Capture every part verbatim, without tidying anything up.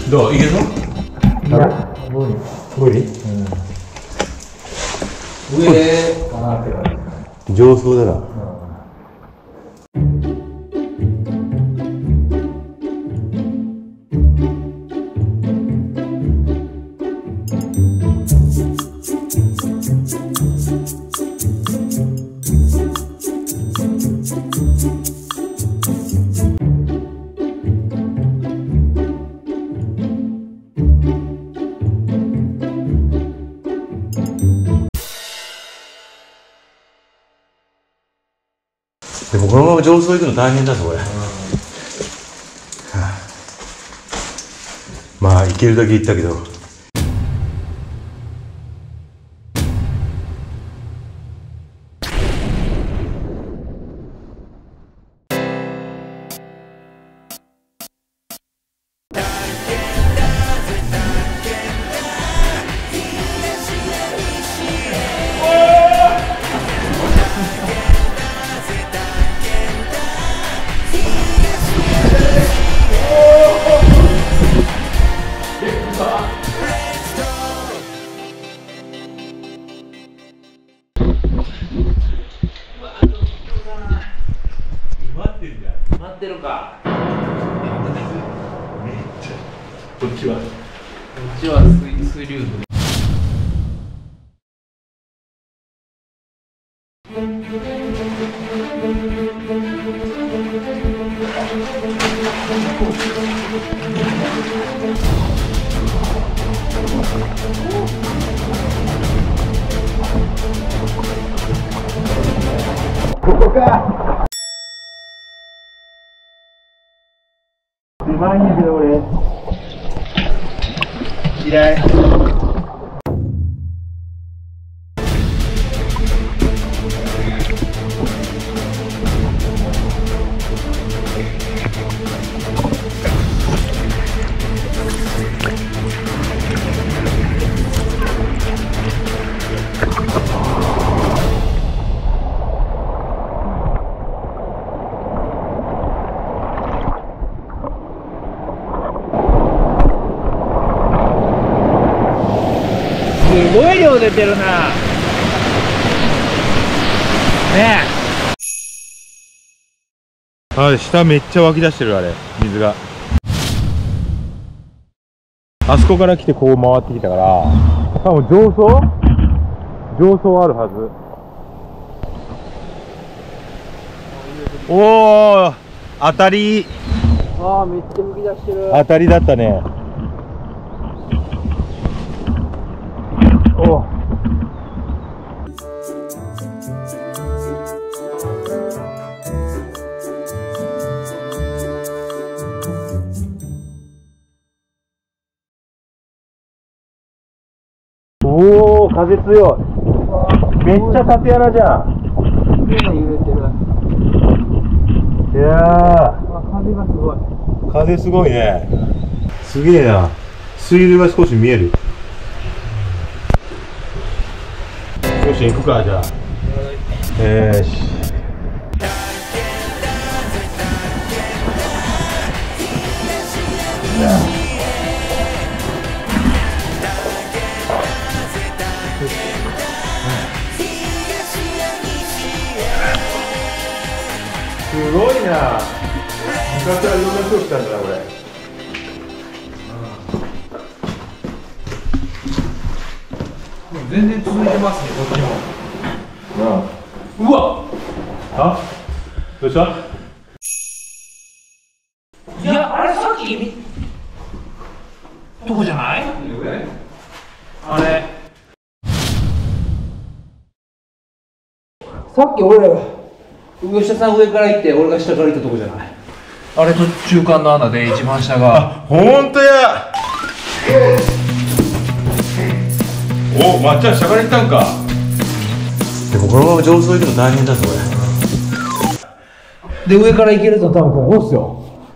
どういけそう？ いや、無理。 無理？ うん。上かなって感じ。上層だな。うんでもこのまま上層行くの大変だぞこれ、うんはあ、まあ行けるだけ行ったけど待ってるか。 めっちゃこっちはこっちは水水流部。 ここか。狭いんやけど俺嫌い。 すごい量出てるな。ねえ。あ、下めっちゃ湧き出してるあれ水が。あそこから来てこう回ってきたから多分上層上層あるはず。おお当たり。 ああめっちゃ吹き出してる。 当たりだったね。おおー風強い。めっちゃ縦穴じゃん。 今揺れてる。 いやー風がすごい。 風すごいね。すげえな。水流が少し見える。よし行くかじゃあ。よし。すごいな。昔はいろんな人来たんだなこれ。 全然続いてますね、こっちも。 うん、 うわあどうした？ いや、あれさっきみどこじゃない？あれさっき俺ら上下さん上から行って俺が下から行ったとこじゃない？あれと中間の穴で一番下が。 あ、ほんとや。お、まっちゃん下から行ったんか。でもこのまま上層行くの大変だぞこれ。で上から行けると多分ここっすよ。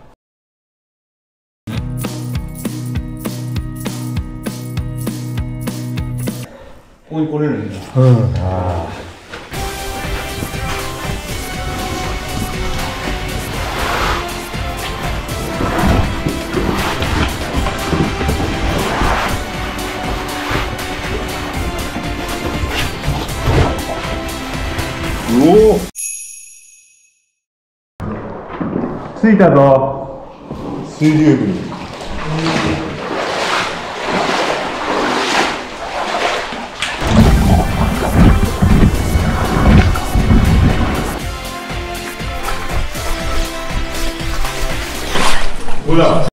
ここに来れるんだ。 うん。ああ。 おお、着いたぞ。水流部。ほら。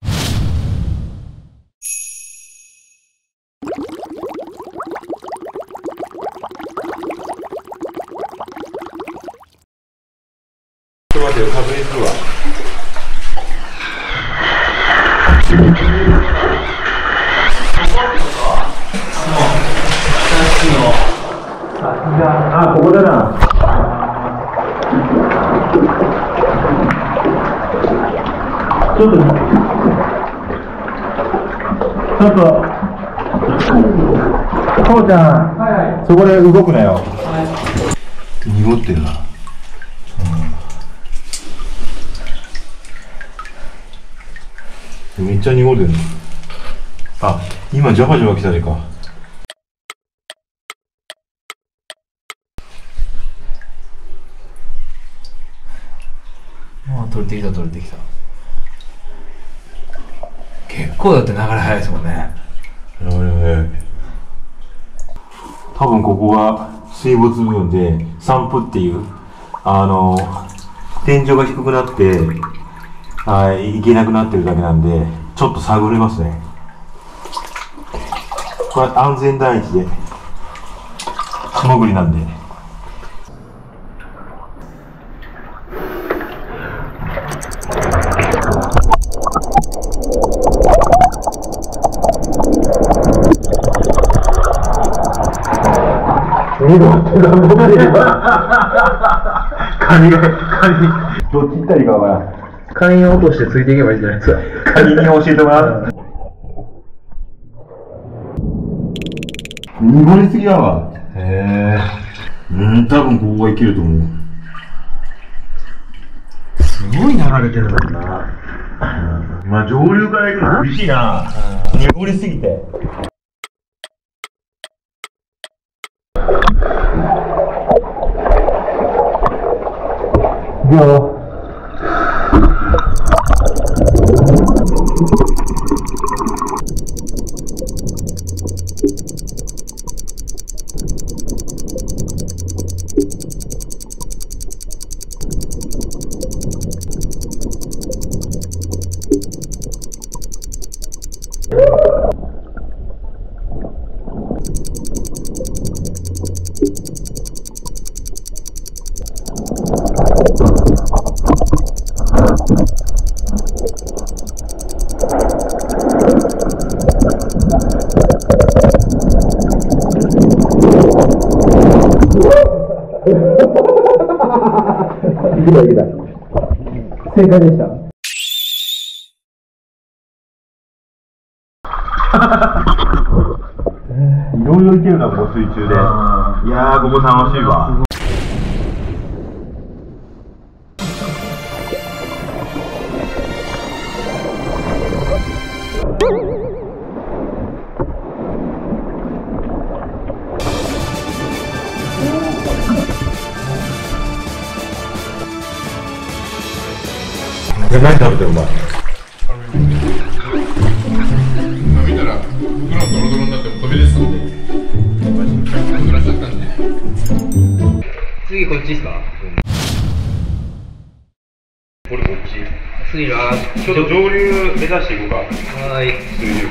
ちょっと待ってよ、確認するわ。あ、ここだな。ちょっと、ちょっと、こうちゃん、はいはい、そこで動くなよ。はい、濁ってるな。めっちゃ濁ってる。あ、今ジャバジャバ来たでか。 あ、取れてきた取れてきた。結構だって流れ速いですもんね。 流れ速い。多分ここが水没部分で散布っていうあの天井が低くなってあ行けなくなってるだけなんで、ちょっと探れますね。これ安全第一で素潜りなんで。濁ってなんぼでカニがカニどっち行ったらいいかわからん。 カニを落としてついていけばいいんじゃないですか。 カニに教えてもらう。濁りすぎだわ。へえ。うん、多分ここがいけると思う。すごい流れてるもんな。うん、まあ上流から行くの厳しいな。濁りすぎて。いくよ。いけたいけた。正解でした。いろいろいけるな、ここ水中で。いやー、ここ楽しいわ。何食べてるお前。 今見たら袋ドロドロになっても飛び出てたんで濡らしちゃったんで。 次こっちですか。 これこっち。 次はちょっと上流目指していこうか。 はい。 水流。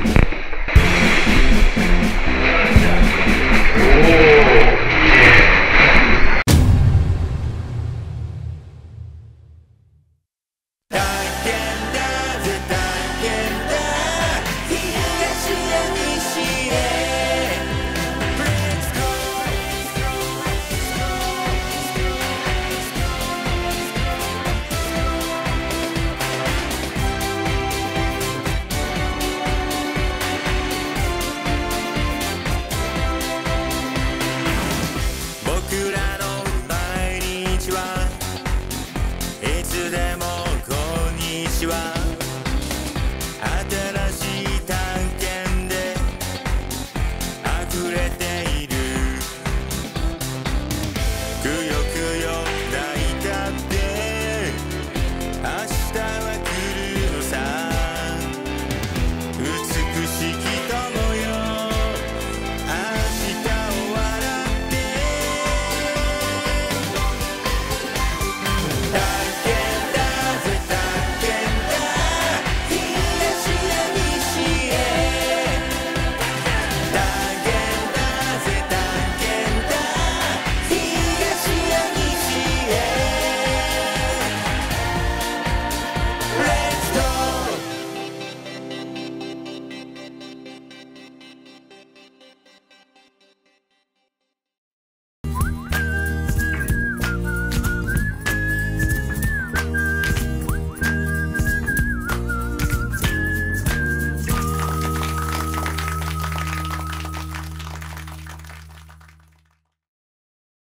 新しい探検で溢れて